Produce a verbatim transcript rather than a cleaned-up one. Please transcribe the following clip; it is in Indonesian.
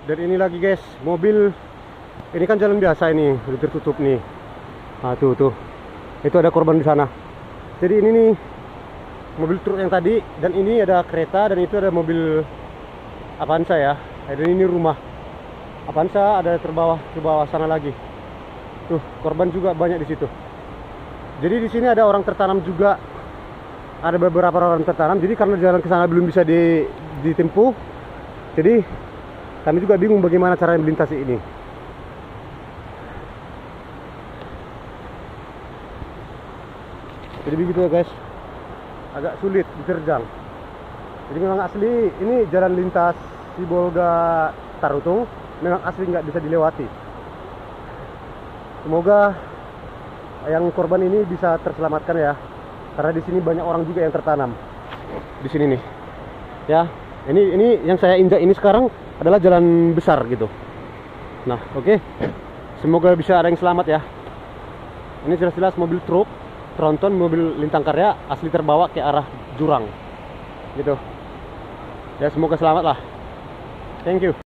Dan ini lagi guys, mobil ini kan jalan biasa ini, udah tertutup nih. Nah tuh tuh, itu ada korban di sana. Jadi ini nih mobil truk yang tadi, dan ini ada kereta, dan itu ada mobil Avanza ya. Dan ini rumah Avanza ada terbawah ke bawah sana lagi. Tuh korban juga banyak di situ. Jadi di sini ada orang tertanam juga, ada beberapa orang tertanam. Jadi karena jalan ke sana belum bisa di, ditempuh, jadi kami juga bingung bagaimana cara melintasi ini. Jadi begitu ya guys, agak sulit diterjang. Jadi memang asli ini jalan lintas Sibolga Tarutung memang asli nggak bisa dilewati. Semoga yang korban ini bisa terselamatkan ya, karena di sini banyak orang juga yang tertanam di sini nih. Ya, ini ini yang saya injak ini sekarang adalah jalan besar gitu. Nah, oke. Okay. Semoga bisa ada yang selamat ya. Ini jelas-jelas mobil truk tronton, mobil Lintang Karya asli terbawa ke arah jurang. Gitu. Ya, semoga selamat lah. Thank you.